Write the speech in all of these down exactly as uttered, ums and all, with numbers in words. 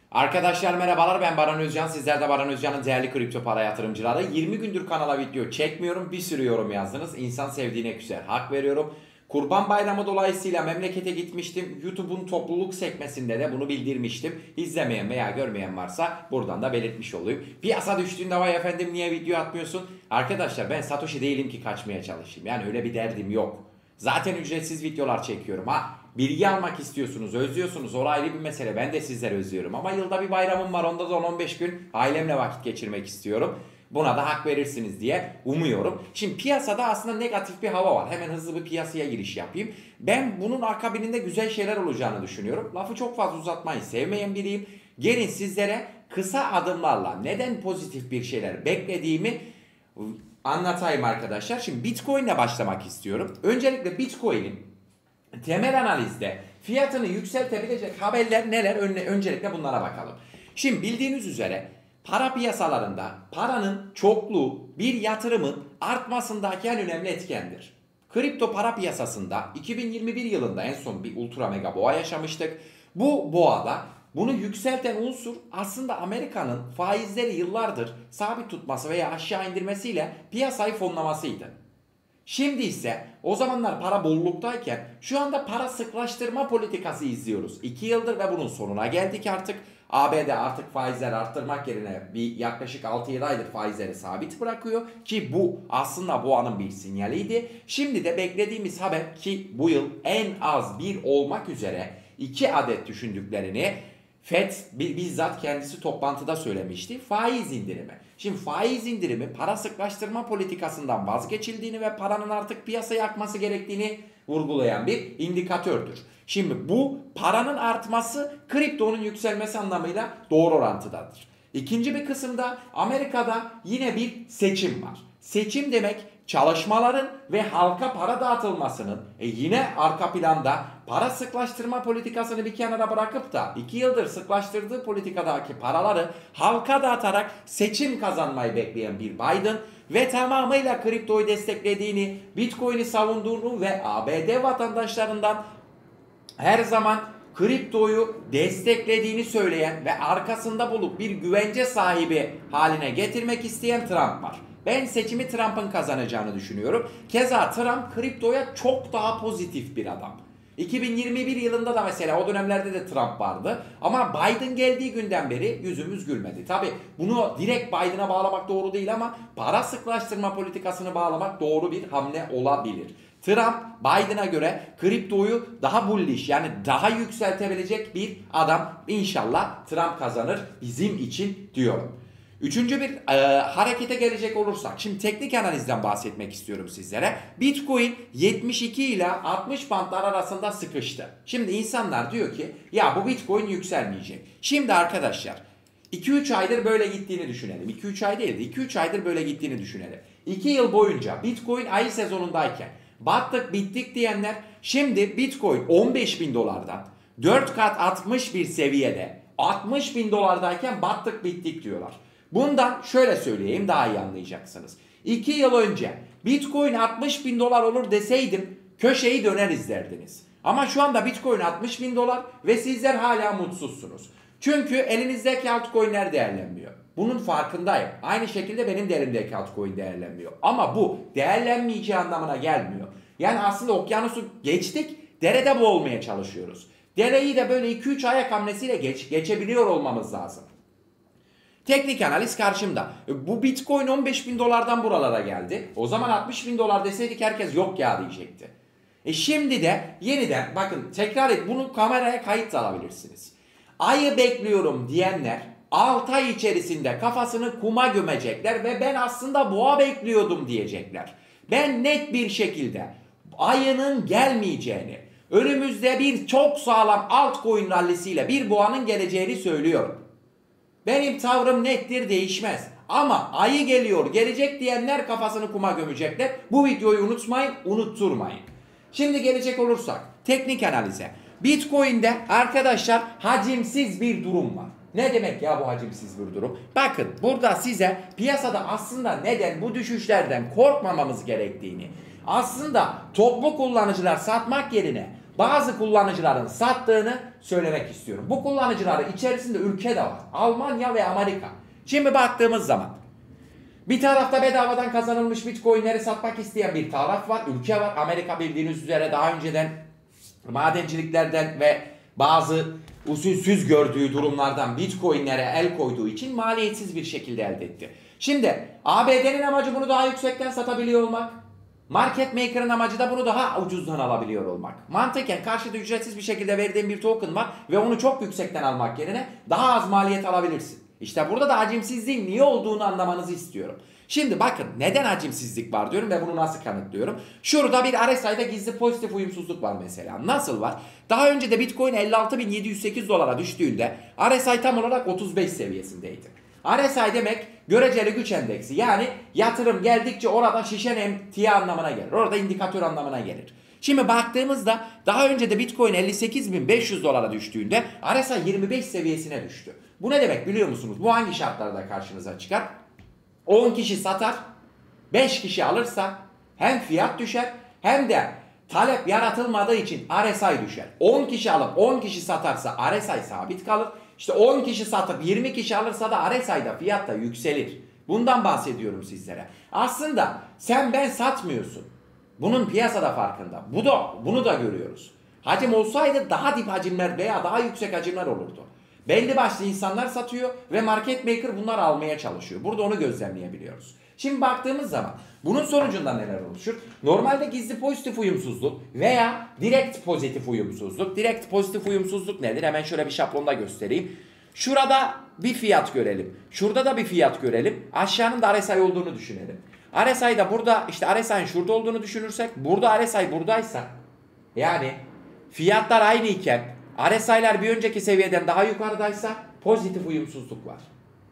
Arkadaşlar merhabalar, ben Baran Özcan. Sizler de Baran Özcan'ın değerli kripto para yatırımcıları. yirmi gündür kanala video çekmiyorum. Bir sürü yorum yazdınız. İnsan sevdiğine küser. Hak veriyorum. Kurban Bayramı dolayısıyla memlekete gitmiştim. YouTube'un topluluk sekmesinde de bunu bildirmiştim. İzlemeyen veya görmeyen varsa buradan da belirtmiş olayım. Piyasa düştüğünde vay efendim niye video atmıyorsun? Arkadaşlar ben Satoshi değilim ki kaçmaya çalışayım. Yani öyle bir derdim yok. Zaten ücretsiz videolar çekiyorum ha. Bilgi almak istiyorsunuz, özlüyorsunuz. O ayrı bir mesele. Ben de sizleri özlüyorum. Ama yılda bir bayramım var. Onda da on on beş gün ailemle vakit geçirmek istiyorum. Buna da hak verirsiniz diye umuyorum. Şimdi piyasada aslında negatif bir hava var. Hemen hızlı bir piyasaya giriş yapayım. Ben bunun akabininde güzel şeyler olacağını düşünüyorum. Lafı çok fazla uzatmayı sevmeyen biriyim. Gelin sizlere kısa adımlarla neden pozitif bir şeyler beklediğimi anlatayım arkadaşlar. Şimdi Bitcoin ile başlamak istiyorum. Öncelikle Bitcoin'in temel analizde fiyatını yükseltebilecek haberler neler? Öncelikle bunlara bakalım. Şimdi bildiğiniz üzere para piyasalarında paranın çokluğu bir yatırımın artmasındaki en önemli etkendir. Kripto para piyasasında iki bin yirmi bir yılında en son bir ultra mega boğa yaşamıştık. Bu boğada bunu yükselten unsur aslında Amerika'nın faizleri yıllardır sabit tutması veya aşağı indirmesiyle piyasayı fonlamasıydı. Şimdi ise o zamanlar para bolluktayken şu anda para sıklaştırma politikası izliyoruz. iki yıldır ve bunun sonuna geldik artık. A B D artık faizleri arttırmak yerine bir yaklaşık altı yedi aydır faizleri sabit bırakıyor. Ki bu aslında boğanın bir sinyaliydi. Şimdi de beklediğimiz haber ki bu yıl en az bir olmak üzere iki adet düşündüklerini F E D bizzat kendisi toplantıda söylemişti. Faiz indirimi. Şimdi faiz indirimi para sıklaştırma politikasından vazgeçildiğini ve paranın artık piyasaya akması gerektiğini vurgulayan bir indikatördür. Şimdi bu paranın artması kriptonun yükselmesi anlamıyla doğru orantıdadır. İkinci bir kısımda Amerika'da yine bir seçim var. Seçim demek çalışmaların ve halka para dağıtılmasının e yine arka planda para sıklaştırma politikasını bir kenara bırakıp da iki yıldır sıklaştırdığı politikadaki paraları halka dağıtarak seçim kazanmayı bekleyen bir Biden ve tamamıyla kriptoyu desteklediğini, Bitcoin'i savunduğunu ve A B D vatandaşlarından her zaman kriptoyu desteklediğini söyleyen ve arkasında bulup bir güvence sahibi haline getirmek isteyen Trump var. Ben seçimi Trump'ın kazanacağını düşünüyorum. Keza Trump kriptoya çok daha pozitif bir adam. iki bin yirmi bir yılında da mesela o dönemlerde de Trump vardı. Ama Biden geldiği günden beri yüzümüz gülmedi. Tabi bunu direkt Biden'a bağlamak doğru değil ama para sıklaştırma politikasını bağlamak doğru bir hamle olabilir. Trump Biden'a göre kriptoyu daha bullish yani daha yükseltebilecek bir adam. İnşallah Trump kazanır bizim için diyorum. Üçüncü bir e, harekete gelecek olursak, şimdi teknik analizden bahsetmek istiyorum sizlere. Bitcoin yetmiş iki ile altmış bantlar arasında sıkıştı. Şimdi insanlar diyor ki ya bu Bitcoin yükselmeyecek. Şimdi arkadaşlar iki üç aydır böyle gittiğini düşünelim. iki üç ay değil de iki üç aydır böyle gittiğini düşünelim. iki yıl boyunca Bitcoin ayı sezonundayken battık bittik diyenler şimdi Bitcoin on beş bin dolardan dört kat artmış bir seviyede altmış bin dolardayken battık bittik diyorlar. Bundan şöyle söyleyeyim daha iyi anlayacaksınız. iki yıl önce Bitcoin altmış bin dolar olur deseydim köşeyi döner izlerdiniz. Ama şu anda Bitcoin altmış bin dolar ve sizler hala mutsuzsunuz. Çünkü elinizdeki altcoin'ler değerlenmiyor. Bunun farkındayım. Aynı şekilde benim de elimdeki altcoin değerlenmiyor. Ama bu değerlenmeyeceği anlamına gelmiyor. Yani aslında okyanusu geçtik, derede boğulmaya çalışıyoruz. Dereyi de böyle iki üç ayak hamlesiyle geç, geçebiliyor olmamız lazım. Teknik analiz karşımda. Bu Bitcoin on beş bin dolardan buralara geldi. O zaman altmış bin dolar deseydik herkes yok ya diyecekti. E şimdi de yeniden bakın tekrar et bunu kameraya kayıt alabilirsiniz. Ayı bekliyorum diyenler altı ay içerisinde kafasını kuma gömecekler ve ben aslında boğa bekliyordum diyecekler. Ben net bir şekilde ayının gelmeyeceğini, önümüzde bir çok sağlam altcoin rallisiyle bir boğanın geleceğini söylüyorum. Benim tavrım nettir, değişmez. Ama ayı geliyor, gelecek diyenler kafasını kuma gömecekler. Bu videoyu unutmayın, unutturmayın. Şimdi gelecek olursak teknik analize. Bitcoin'de arkadaşlar hacimsiz bir durum var. Ne demek ya bu hacimsiz bir durum? Bakın burada size piyasada aslında neden bu düşüşlerden korkmamamız gerektiğini, aslında toplu kullanıcılar satmak yerine bazı kullanıcıların sattığını söylemek istiyorum. Bu kullanıcıların içerisinde ülke de var. Almanya ve Amerika. Şimdi baktığımız zaman bir tarafta bedavadan kazanılmış Bitcoin'leri satmak isteyen bir taraf var, ülke var. Amerika bildiğiniz üzere daha önceden madenciliklerden ve bazı usulsüz gördüğü durumlardan Bitcoin'lere el koyduğu için maliyetsiz bir şekilde elde etti. Şimdi A B D'nin amacı bunu daha yüksekten satabiliyor olmak. Market maker'ın amacı da bunu daha ucuzdan alabiliyor olmak. Mantıken karşıda ücretsiz bir şekilde verdiğin bir token var ve onu çok yüksekten almak yerine daha az maliyet alabilirsin. İşte burada da hacimsizliğin niye olduğunu anlamanızı istiyorum. Şimdi bakın neden hacimsizlik var diyorum ve bunu nasıl kanıtlıyorum. Şurada bir R S I'da gizli pozitif uyumsuzluk var mesela. Nasıl var? Daha önce de Bitcoin elli altı bin yedi yüz sekiz dolara düştüğünde R S I tam olarak otuz beş seviyesindeydi. R S I demek göreceli güç endeksi, yani yatırım geldikçe orada şişen emtia anlamına gelir. Orada indikatör anlamına gelir. Şimdi baktığımızda daha önce de Bitcoin elli sekiz bin beş yüz dolara düştüğünde R S I yirmi beş seviyesine düştü. Bu ne demek biliyor musunuz? Bu hangi şartlarda karşınıza çıkar? on kişi satar, beş kişi alırsa hem fiyat düşer hem de talep yaratılmadığı için R S I düşer. on kişi alıp on kişi satarsa R S I sabit kalır. İşte on kişi satıp yirmi kişi alırsa da R S I'da fiyat da yükselir. Bundan bahsediyorum sizlere. Aslında sen ben satmıyorsun. Bunun piyasada farkında. Bu da, bunu da görüyoruz. Hacim olsaydı daha dip hacimler veya daha yüksek hacimler olurdu. Belli başlı insanlar satıyor ve market maker bunları almaya çalışıyor. Burada onu gözlemleyebiliyoruz. Şimdi baktığımız zaman bunun sonucunda neler oluşur? Normalde gizli pozitif uyumsuzluk veya direkt pozitif uyumsuzluk. Direkt pozitif uyumsuzluk nedir? Hemen şöyle bir şablonda göstereyim. Şurada bir fiyat görelim. Şurada da bir fiyat görelim. Aşağının da R S I olduğunu düşünelim. R S I'da burada, işte R S I'nin şurada olduğunu düşünürsek, burada R S I buradaysa, yani fiyatlar aynı iken R S I'ler bir önceki seviyeden daha yukarıdaysa pozitif uyumsuzluk var.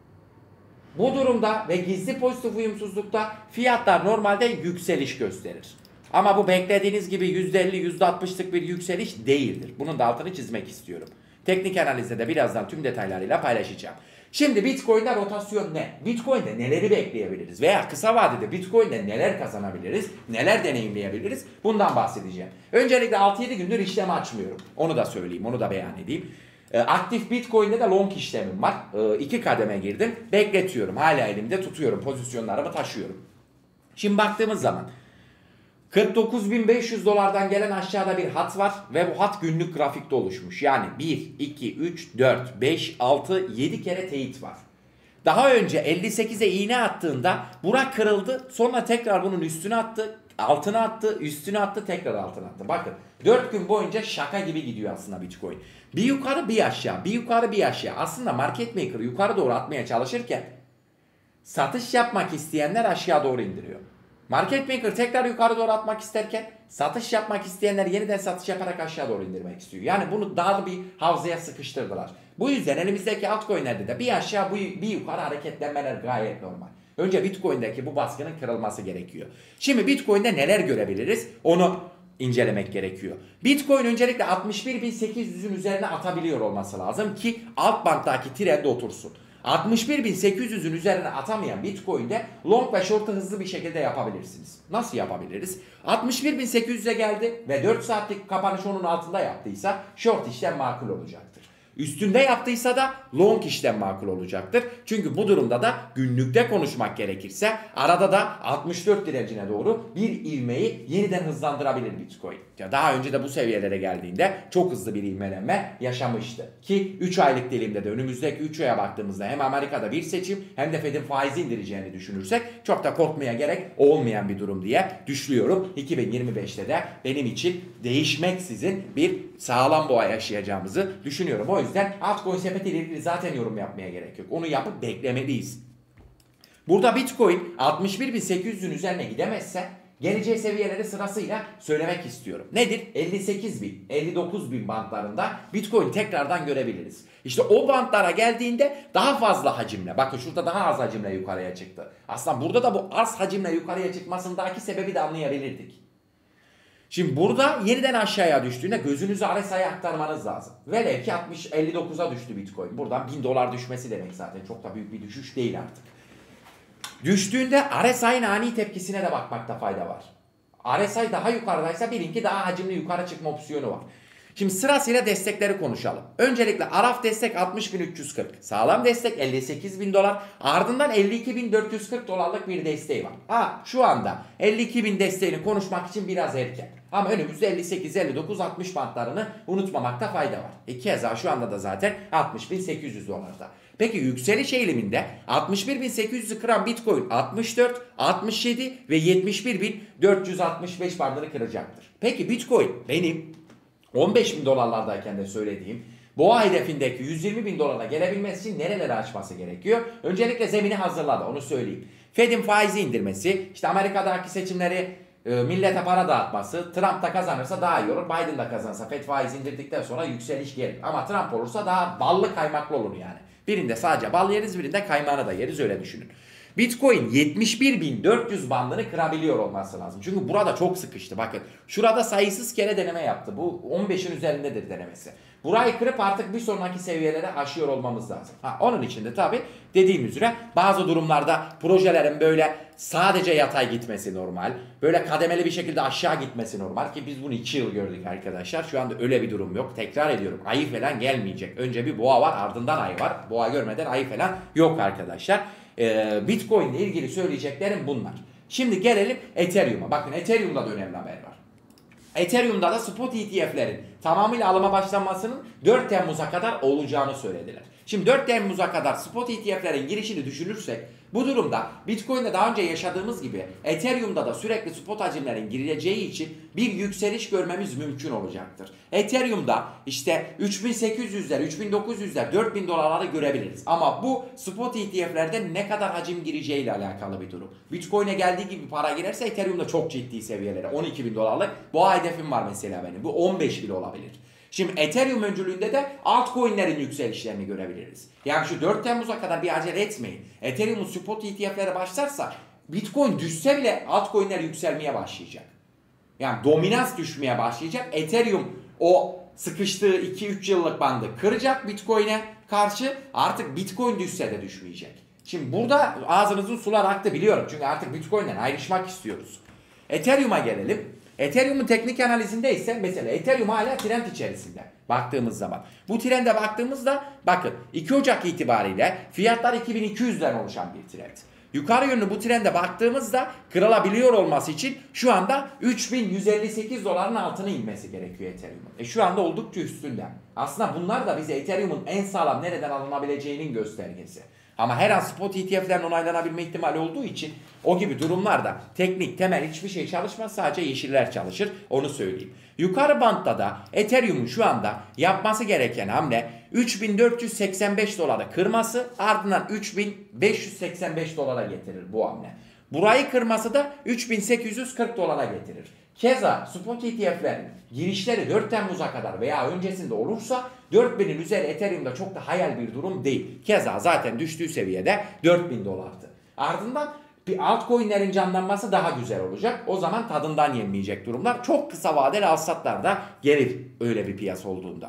Bu durumda ve gizli pozitif uyumsuzlukta fiyatlar normalde yükseliş gösterir. Ama bu beklediğiniz gibi yüzde elli yüzde altmışlık bir yükseliş değildir. Bunun da altını çizmek istiyorum. Teknik analizde de birazdan tüm detaylarıyla paylaşacağım. Şimdi Bitcoin'de rotasyon ne? Bitcoin'de neleri bekleyebiliriz? Veya kısa vadede Bitcoin'de neler kazanabiliriz? Neler deneyimleyebiliriz? Bundan bahsedeceğim. Öncelikle altı yedi gündür işlem açmıyorum. Onu da söyleyeyim, onu da beyan edeyim. E, aktif Bitcoin'de de long işlemim var. E, iki kademe girdim. Bekletiyorum. Hala elimde tutuyorum. Pozisyonlarımı taşıyorum. Şimdi baktığımız zaman kırk dokuz bin beş yüz dolardan gelen aşağıda bir hat var ve bu hat günlük grafikte oluşmuş. Yani bir, iki, üç, dört, beş, altı, yedi kere teyit var. Daha önce elli sekize iğne attığında bura kırıldı, sonra tekrar bunun üstüne attı, altına attı, üstüne attı, tekrar altına attı. Bakın dört gün boyunca şaka gibi gidiyor aslında Bitcoin. Bir yukarı bir aşağı, bir yukarı bir aşağı. Aslında market maker yukarı doğru atmaya çalışırken satış yapmak isteyenler aşağı doğru indiriyor. Market maker tekrar yukarı doğru atmak isterken satış yapmak isteyenler yeniden satış yaparak aşağı doğru indirmek istiyor. Yani bunu dar bir havzaya sıkıştırdılar. Bu yüzden elimizdeki altcoin'lerde de bir aşağı bir yukarı hareketlenmeler gayet normal. Önce Bitcoin'deki bu baskının kırılması gerekiyor. Şimdi Bitcoin'de neler görebiliriz? Onu incelemek gerekiyor. Bitcoin öncelikle altmış bir bin sekiz yüzün üzerine atabiliyor olması lazım ki alt banttaki trende otursun. altmış bir bin sekiz yüzün üzerine atamayan Bitcoin'de long ve short'u hızlı bir şekilde yapabilirsiniz. Nasıl yapabiliriz? altmış bir bin sekiz yüze geldi ve dört saatlik kapanış onun altında yaptıysa short işlem makul olacaktır. Üstünde yaptıysa da long işlem makul olacaktır. Çünkü bu durumda da günlükte konuşmak gerekirse arada da altmış dört direncine doğru bir ivmeyi yeniden hızlandırabilir Bitcoin. Ya daha önce de bu seviyelere geldiğinde çok hızlı bir ivmelenme yaşamıştı. Ki üç aylık dilimde de önümüzdeki üç aya baktığımızda hem Amerika'da bir seçim hem de Fed'in faizi indireceğini düşünürsek çok da korkmaya gerek olmayan bir durum diye düşünüyorum. iki bin yirmi beşte de benim için değişmeksizin bir sağlam boğa yaşayacağımızı düşünüyorum. O yüzden altcoin sepeti ile ilgili zaten yorum yapmaya gerek yok. Onu yapıp beklemeliyiz. Burada Bitcoin altmış bir bin sekiz yüzün üzerine gidemezse geleceği seviyeleri sırasıyla söylemek istiyorum. Nedir? elli sekiz bin, elli dokuz bin bantlarında Bitcoin tekrardan görebiliriz. İşte o bantlara geldiğinde daha fazla hacimle, bakın şurada daha az hacimle yukarıya çıktı. Aslında burada da bu az hacimle yukarıya çıkmasındaki sebebi de anlayabilirdik. Şimdi burada yeniden aşağıya düştüğünde gözünüzü R S I'ye aktarmanız lazım. Velev ki altmış elli dokuza düştü Bitcoin. Buradan bin dolar düşmesi demek zaten. Çok da büyük bir düşüş değil artık. Düştüğünde R S I'nin ani tepkisine de bakmakta fayda var. R S I daha yukarıdaysa bilin ki daha hacimli yukarı çıkma opsiyonu var. Şimdi sırasıyla destekleri konuşalım. Öncelikle Araf destek altmış bin üç yüz kırk. Sağlam destek elli sekiz bin dolar. Ardından elli iki bin dört yüz kırk dolarlık bir desteği var. Ha, şu anda elli iki bin desteğini konuşmak için biraz erken. Ama önümüzde elli sekiz, elli dokuz, altmış bantlarını unutmamakta fayda var. E keza şu anda da zaten altmış bin sekiz yüz dolarda. Peki yükseliş eğiliminde altmış bir bin sekiz yüzü kıran Bitcoin altmış dört, altmış yedi ve yetmiş bir bin dört yüz altmış beş bandını kıracaktır. Peki Bitcoin benim on beş bin dolarlardayken de söylediğim boğa hedefindeki yüz yirmi bin dolara gelebilmesi için nereleri açması gerekiyor? Öncelikle zemini hazırladı, onu söyleyeyim. Fed'in faizi indirmesi, işte Amerika'daki seçimleri e, millete para dağıtması, Trump da kazanırsa daha iyi olur. Biden da kazanırsa Fed faiz indirdikten sonra yükseliş gelir. Ama Trump olursa daha ballı kaymaklı olur yani. Birinde sadece bal yeriz, birinde kaymağını da yeriz, öyle düşünün. Bitcoin yetmiş bir bin dört yüz bandını kırabiliyor olması lazım. Çünkü burada çok sıkıştı. Bakın şurada sayısız kere deneme yaptı. Bu on beşin üzerindedir denemesi. Burayı kırıp artık bir sonraki seviyelere aşıyor olmamız lazım. Ha, onun için de tabii dediğim üzere bazı durumlarda projelerin böyle sadece yatay gitmesi normal. Böyle kademeli bir şekilde aşağı gitmesi normal ki biz bunu iki yıl gördük arkadaşlar. Şu anda öyle bir durum yok. Tekrar ediyorum, ayı falan gelmeyecek. Önce bir boğa var, ardından ayı var. Boğa görmeden ayı falan yok arkadaşlar. Bitcoin ile ilgili söyleyeceklerim bunlar. Şimdi gelelim Ethereum'a. Bakın Ethereum'da da önemli haber var. Ethereum'da da spot E T F'lerin tamamıyla alıma başlanmasının dört Temmuz'a kadar olacağını söylediler. Şimdi dört Temmuz'a kadar spot E T F'lerin girişini düşünürsek bu durumda Bitcoin'de daha önce yaşadığımız gibi Ethereum'da da sürekli spot hacimlerin girileceği için bir yükseliş görmemiz mümkün olacaktır. Ethereum'da işte üç bin sekiz yüzler, üç bin dokuz yüzler, dört bin dolarları görebiliriz. Ama bu spot E T F'lerde ne kadar hacim gireceğiyle alakalı bir durum. Bitcoin'e geldiği gibi para girerse Ethereum'da çok ciddi seviyelere, on iki bin dolarlık bu hedefim var mesela benim. Bu on beş bile olabilir. Şimdi Ethereum öncülüğünde de altcoin'lerin yükselişlerini görebiliriz. Yani şu dört Temmuz'a kadar bir acele etmeyin. Ethereum'un spot E T F'lere başlarsa Bitcoin düşse bile altcoin'ler yükselmeye başlayacak. Yani dominans düşmeye başlayacak. Ethereum o sıkıştığı iki üç yıllık bandı kıracak Bitcoin'e karşı, artık Bitcoin düşse de düşmeyecek. Şimdi burada ağzınızın sular aktı biliyorum. Çünkü artık Bitcoin'den ayrışmak istiyoruz. Ethereum'a gelelim. Ethereum'un teknik analizinde ise mesela Ethereum hala trend içerisinde baktığımız zaman. Bu trende baktığımızda bakın iki Ocak itibariyle fiyatlar iki bin iki yüzden oluşan bir trend. Yukarı yönlü bu trende baktığımızda kırılabiliyor olması için şu anda üç bin yüz elli sekiz doların altına inmesi gerekiyor Ethereum'un. E şu anda oldukça üstünde. Aslında bunlar da bize Ethereum'un en sağlam nereden alınabileceğinin göstergesi. Ama her an spot E T F'lerin onaylanabilme ihtimali olduğu için o gibi durumlarda teknik temel hiçbir şey çalışmaz, sadece yeşiller çalışır, onu söyleyeyim. Yukarı bantta da Ethereum'un şu anda yapması gereken hamle üç bin dört yüz seksen beş dolara kırması, ardından üç bin beş yüz seksen beş dolara getirir bu hamle. Burayı kırması da üç bin sekiz yüz kırk dolara getirir. Keza spot E T F'lerin girişleri dört Temmuz'a kadar veya öncesinde olursa dört binin üzeri Ethereum'da çok da hayal bir durum değil. Keza zaten düştüğü seviyede dört bin dolardı. Ardından bir altcoin'lerin canlanması daha güzel olacak. O zaman tadından yenmeyecek durumlar. Çok kısa vadeli alsatlar da gelir öyle bir piyasa olduğunda.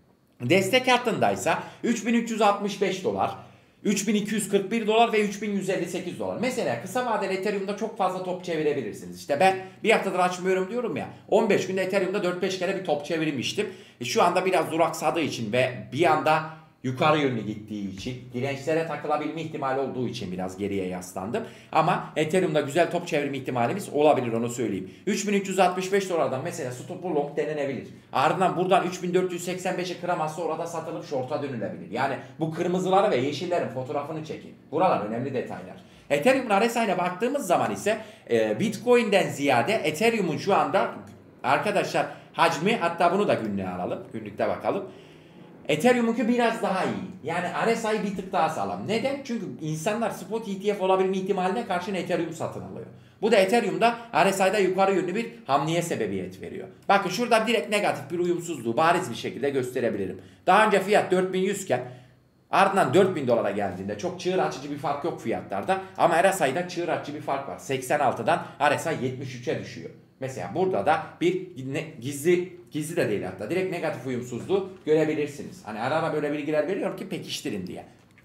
Destek hattındaysa üç bin üç yüz altmış beş dolar, üç bin iki yüz kırk bir dolar ve üç bin yüz elli sekiz dolar. Mesela kısa vadeli Ethereum'da çok fazla top çevirebilirsiniz. İşte ben bir haftadır açmıyorum diyorum ya. on beş günde Ethereum'da dört beş kere bir top çevirmiştim. E şu anda biraz duraksadığı için ve bir anda yukarı yönlü gittiği için, dirençlere takılabilme ihtimali olduğu için biraz geriye yaslandım. Ama Ethereum'da güzel top çevirme ihtimalimiz olabilir, onu söyleyeyim. üç bin üç yüz altmış beş dolardan mesela stopu long denenebilir. Ardından buradan üç bin dört yüz seksen beşe kıramazsa orada satılıp short'a dönülebilir. Yani bu kırmızıları ve yeşillerin fotoğrafını çekin. Buralar önemli detaylar. Ethereum'un R S I'ne baktığımız zaman ise e, Bitcoin'den ziyade Ethereum'un şu anda arkadaşlar hacmi, hatta bunu da günlüğe alalım. Günlükte bakalım. Ethereum'unki biraz daha iyi. Yani R S I bir tık daha sağlam. Neden? Çünkü insanlar spot E T F olabilme ihtimaline karşın Ethereum satın alıyor. Bu da Ethereum'da R S I'da yukarı yönlü bir hamleye sebebiyet veriyor. Bakın şurada direkt negatif bir uyumsuzluğu bariz bir şekilde gösterebilirim. Daha önce fiyat dört bin yüz iken ardından dört bin dolara geldiğinde çok çığır açıcı bir fark yok fiyatlarda. Ama R S I'da çığır açıcı bir fark var. seksen altıdan R S I yetmiş üçe düşüyor. Mesela burada da bir gizli gizli de değil, hatta direkt negatif uyumsuzluğu görebilirsiniz. Hani ara ara böyle bilgiler veriyorum ki pekiştirin diye.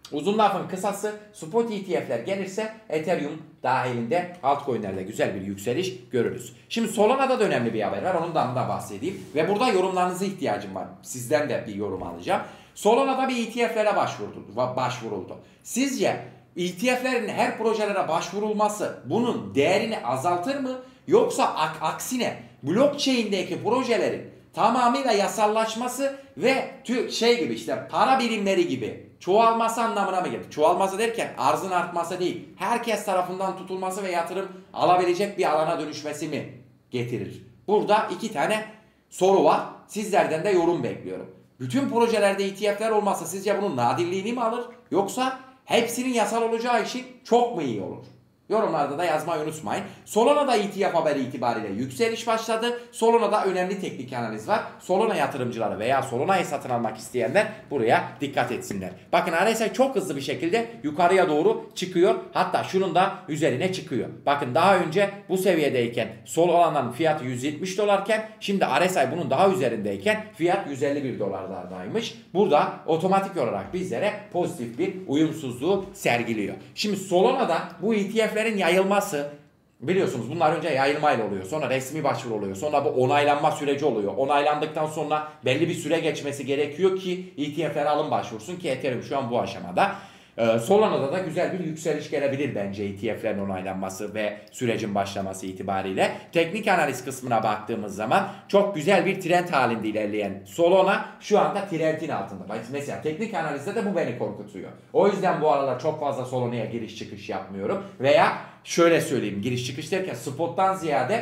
Uzun lafın kısası, spot E T F'ler gelirse Ethereum dahilinde altcoin'lerde güzel bir yükseliş görürüz. Şimdi Solana'da da önemli bir haber var. Ondan da bahsedeyim. Ve burada yorumlarınıza ihtiyacım var. Sizden de bir yorum alacağım. Solana'da bir E T F'lere başvuruldu. başvuruldu. Sizce E T F'lerin her projelere başvurulması bunun değerini azaltır mı? Yoksa ak aksine blockchain'deki projelerin tamamıyla yasallaşması ve şey gibi işte para birimleri gibi çoğalması anlamına mı gelir? Çoğalması derken arzın artması değil. Herkes tarafından tutulması ve yatırım alabilecek bir alana dönüşmesi mi getirir? Burada iki tane soru var. Sizlerden de yorum bekliyorum. Bütün projelerde E T F'ler olmazsa sizce bunun nadirliğini mi alır? Yoksa hepsinin yasal olacağı için çok mu iyi olur? Yorumlarda da yazmayı unutmayın. Solana'da E T F haberi itibariyle yükseliş başladı. Solana'da önemli teknik analiz var. Solana yatırımcıları veya Solana'yı satın almak isteyenler buraya dikkat etsinler. Bakın R S I çok hızlı bir şekilde yukarıya doğru çıkıyor. Hatta şunun da üzerine çıkıyor. Bakın daha önce bu seviyedeyken Solana'nın fiyatı yüz yetmiş dolarken şimdi R S I bunun daha üzerindeyken fiyat yüz elli bir dolardaymış. Burada otomatik olarak bizlere pozitif bir uyumsuzluğu sergiliyor. Şimdi Solana'da bu E T F yayılması biliyorsunuz bunlar önce yayılmayla oluyor. Sonra resmi başvuru oluyor. Sonra bu onaylanma süreci oluyor. Onaylandıktan sonra belli bir süre geçmesi gerekiyor ki E T F'lere alım başvursun ki Ethereum şu an bu aşamada. Ee, Solana'da da güzel bir yükseliş gelebilir bence E T F'lerin onaylanması ve sürecin başlaması itibariyle. Teknik analiz kısmına baktığımız zaman çok güzel bir trend halinde ilerleyen Solana şu anda trendin altında. Mesela teknik analizde de bu beni korkutuyor. O yüzden bu aralar çok fazla Solana'ya giriş çıkış yapmıyorum. Veya şöyle söyleyeyim, giriş çıkış derken spottan ziyade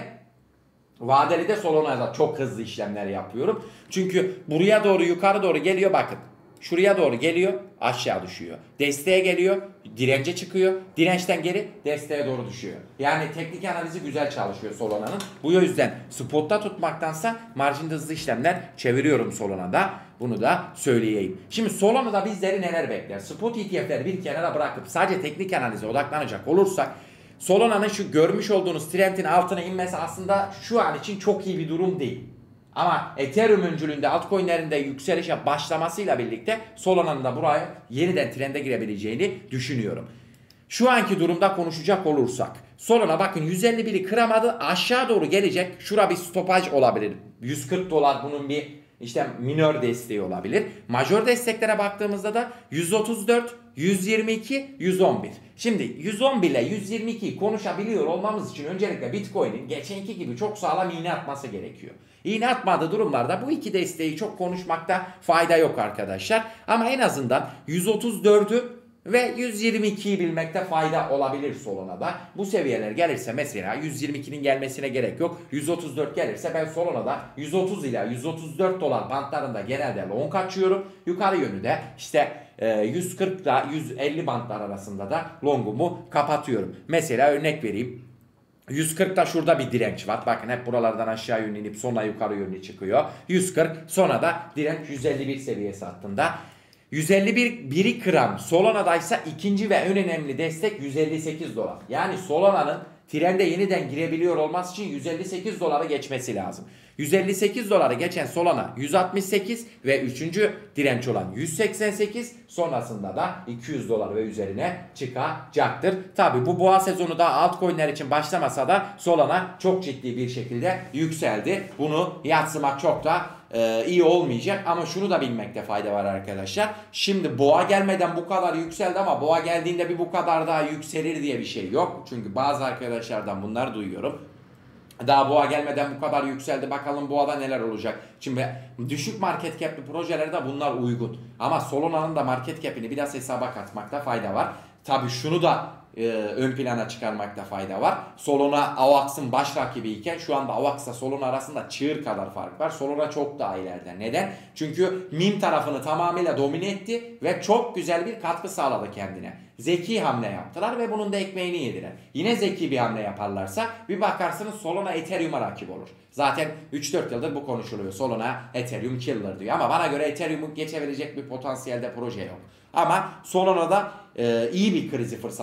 vadeli de Solana'da çok hızlı işlemler yapıyorum. Çünkü buraya doğru yukarı doğru geliyor bakın. Şuraya doğru geliyor, aşağı düşüyor. Desteğe geliyor, dirence çıkıyor. Dirençten geri desteğe doğru düşüyor. Yani teknik analizi güzel çalışıyor Solana'nın. Bu yüzden spotta tutmaktansa marjinde hızlı işlemler çeviriyorum Solana'da. Bunu da söyleyeyim. Şimdi Solana'da bizleri neler bekler? Spot E T F'leri bir kenara bırakıp sadece teknik analize odaklanacak olursak Solana'nın şu görmüş olduğunuz trendin altına inmesi aslında şu an için çok iyi bir durum değil. Ama Ethereum öncülüğünde altcoin'lerinde yükselişe başlamasıyla birlikte Solana'nın da buraya yeniden trende girebileceğini düşünüyorum. Şu anki durumda konuşacak olursak Solana bakın yüz elli biri kıramadı, aşağı doğru gelecek. Şura bir stopaj olabilir. yüz kırk dolar bunun bir işte minör desteği olabilir. Majör desteklere baktığımızda da yüz otuz dört, yüz yirmi iki, yüz on bir. Şimdi yüz on bir ile yüz yirmi ikiyi konuşabiliyor olmamız için öncelikle Bitcoin'in geçenki gibi çok sağlam iğne atması gerekiyor. İğne atmadığı durumlarda bu iki desteği çok konuşmakta fayda yok arkadaşlar. Ama en azından yüz otuz dördü ve yüz yirmi ikiyi bilmekte fayda olabilir Solana'da. Bu seviyeler gelirse mesela yüz yirmi ikinin gelmesine gerek yok. yüz otuz dört gelirse ben Solana'da yüz otuz ila yüz otuz dört dolar bantlarında genelde long açıyorum. Yukarı yönü de işte yüz kırk ile yüz elli bantlar arasında da longumu kapatıyorum. Mesela örnek vereyim. yüz kırkta şurada bir direnç var. Bakın hep buralardan aşağı yönlü inip sonra yukarı yönlü çıkıyor. yüz kırk sonra da direnç yüz elli bir seviyesi hattında. yüz elli bir biri kıran Solana'daysa ikinci ve en önemli destek yüz elli sekiz dolar. Yani Solana'nın trende yeniden girebiliyor olması için yüz elli sekiz doları geçmesi lazım. yüz elli sekiz doları geçen Solana yüz altmış sekiz ve üçüncü direnç olan yüz seksen sekiz sonrasında da iki yüz dolar ve üzerine çıkacaktır. Tabi bu boğa sezonu da altcoin'ler için başlamasa da Solana çok ciddi bir şekilde yükseldi. Bunu yadsımak çok da e, iyi olmayacak ama şunu da bilmekte fayda var arkadaşlar. Şimdi boğa gelmeden bu kadar yükseldi ama boğa geldiğinde bir bu kadar daha yükselir diye bir şey yok. Çünkü bazı arkadaşlardan bunları duyuyorum. Daha boğa gelmeden bu kadar yükseldi. Bakalım boğada neler olacak. Şimdi düşük market cap'li projelerde bunlar uygun. Ama Solana'nın da market cap'ini biraz hesaba katmakta fayda var. Tabii şunu da e, ön plana çıkarmakta fayda var. Solana Avax'ın baş rakibiyken şu anda Avax'la Solana arasında çığır kadar fark var. Solana çok daha ileride. Neden? Çünkü meme tarafını tamamıyla domine etti ve çok güzel bir katkı sağladı kendine. Zeki hamle yaptılar ve bunun da ekmeğini yediler. Yine zeki bir hamle yaparlarsa bir bakarsınız Solana Ethereum'a rakip olur. Zaten üç dört yıldır bu konuşuluyor. Solana Ethereum killer diyor. Ama bana göre Ethereum'u geçebilecek bir potansiyelde proje yok. Ama Solana'da e, iyi bir krizi fırsata çevirebilir.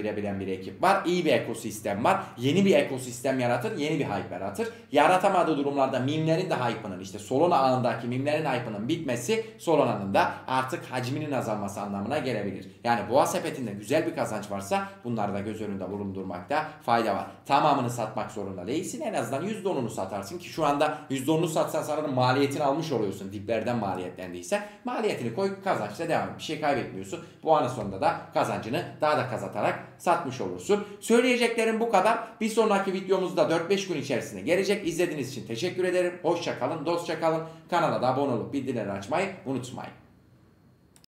çevirebilen bir ekip var. İyi bir ekosistem var. Yeni bir ekosistem yaratır, yeni bir hype yaratır. Yaratamadığı durumlarda mimlerin de hype'ının, işte Solana ağındaki mimlerin hype'ının bitmesi Solana'nın da artık hacminin azalması anlamına gelebilir. Yani boğa sepetinde güzel bir kazanç varsa bunları da göz önünde bulundurmakta fayda var. Tamamını satmak zorunda değilsin. En azından yüzde onunu satarsın ki şu anda yüzde onunu satsan sanırım maliyetini almış oluyorsun. Diplerden maliyetlendiyse maliyetini koy, kazançla devam et. Bir şey kaybetmiyorsun. Bu anın sonunda da kazancını daha da kazatarak satmış olursun. Söyleyeceklerim bu kadar. Bir sonraki videomuzda dört beş gün içerisinde gelecek. İzlediğiniz için teşekkür ederim. Hoşça kalın, dostça kalın. Kanala da abone olup bildirimleri açmayı unutmayın.